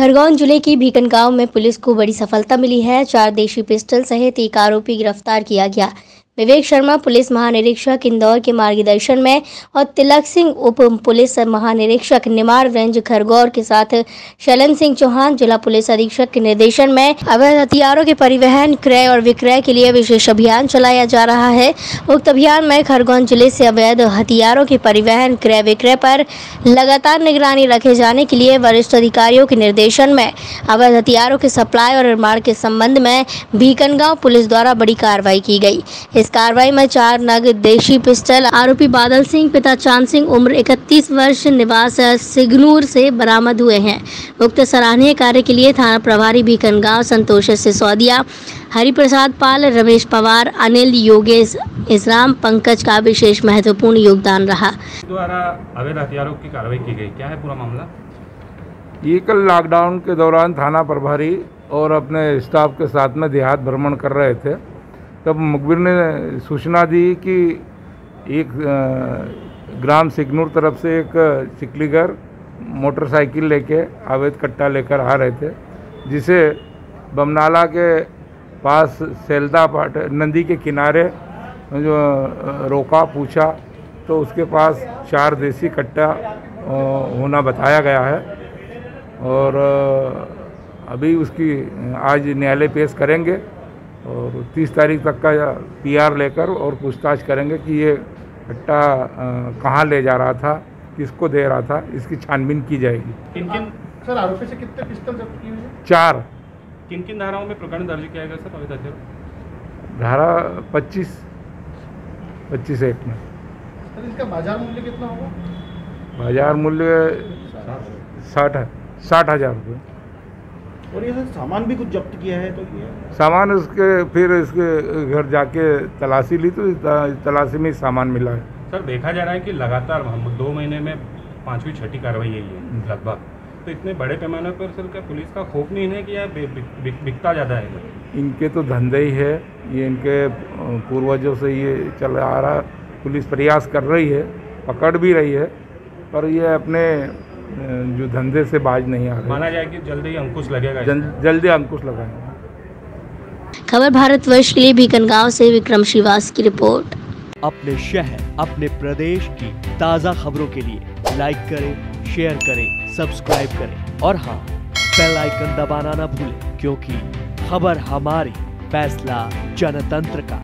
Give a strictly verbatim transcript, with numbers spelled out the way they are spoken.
खरगोन जिले की भीकन गांव में पुलिस को बड़ी सफलता मिली है। चार देशी पिस्टल सहित एक आरोपी गिरफ्तार किया गया। विवेक शर्मा पुलिस महानिरीक्षक इंदौर के मार्गदर्शन में और तिलक सिंह उप पुलिस महानिरीक्षक निमाड़ रेंज खरगौन के साथ शैलन सिंह चौहान जिला पुलिस अधीक्षक के निर्देशन में अवैध हथियारों के परिवहन, क्रय और विक्रय के लिए विशेष अभियान चलाया जा रहा है। उक्त अभियान में खरगोन जिले से अवैध हथियारों के परिवहन, क्रय विक्रय पर लगातार निगरानी रखे जाने के लिए वरिष्ठ अधिकारियों के निर्देशन में अवैध हथियारों के सप्लाई और निर्माण के संबंध में भीकन गाँव पुलिस द्वारा बड़ी कार्रवाई की गई। इस कार्रवाई में चार नग देशी पिस्टल आरोपी बादल सिंह पिता चांद सिंह उम्र इकतीस वर्ष निवास सिगनूर से बरामद हुए हैं। उक्त सराहनीय कार्य के लिए थाना प्रभारी भीकन गाँव संतोष सिसोदिया, हरिप्रसाद पाल, रमेश पवार, अनिल, योगेश, इसराम, पंकज का विशेष महत्वपूर्ण योगदान रहा। द्वारा अवैध हथियारों की कार्रवाई की गई, क्या है पूरा मामला? ये कल लॉकडाउन के दौरान थाना प्रभारी और अपने स्टाफ के साथ में देहात भ्रमण कर रहे थे, तब मुखबिर ने सूचना दी कि एक ग्राम सिगनूर तरफ से एक चिकलीगर मोटरसाइकिल लेके अवैध कट्टा लेकर आ रहे थे, जिसे बमनाला के पास सेल्दा पाट नदी के किनारे जो रोका, पूछा तो उसके पास चार देसी कट्टा होना बताया गया है और अभी उसकी आज न्यायालय पेश करेंगे और तीस तारीख तक का पीआर लेकर और पूछताछ करेंगे कि ये कट्टा कहाँ ले जा रहा था, किसको दे रहा था, इसकी छानबीन की जाएगी। किन किन सर आरोपी से कितने पिस्टल जब्त किए हुए? चार। किन किन धाराओं में प्रकरण दर्ज किया गया सर अवैध हथियार? धारा पच्चीस पच्चीस एक में। सर इसका बाजार मूल्य कितना होगा? बाजार मूल्य साठ साठ हजार रुपये। और ये सर सामान भी कुछ जब्त किया है, तो ये सामान उसके फिर इसके घर जाके तलाशी ली तो तलाशी में सामान मिला है। सर देखा जा रहा है कि लगातार हम दो महीने में पांचवी छठी कार्रवाई यही है लगभग, तो इतने बड़े पैमाने पर सर क्या पुलिस का खौफ नहीं है कि यह बिकता ज़्यादा है? इनके तो धंधे ही है, ये इनके पूर्वजों से ये चल आ रहा। पुलिस प्रयास कर रही है, पकड़ भी रही है, पर ये अपने जो धंधे से बाज नहीं आ रहे। माना जाए कि जल्दी ही अंकुश लगेगा, जल्दी अंकुश लगाएंगे। खबर भारतवर्ष के लिए भीकन गांव से विक्रम श्रीवास की रिपोर्ट। अपने शहर, अपने प्रदेश की ताज़ा खबरों के लिए लाइक करें, शेयर करें, सब्सक्राइब करें और हाँ, बेल आइकन दबाना ना भूलें, क्योंकि खबर हमारी, फैसला जनतंत्र का।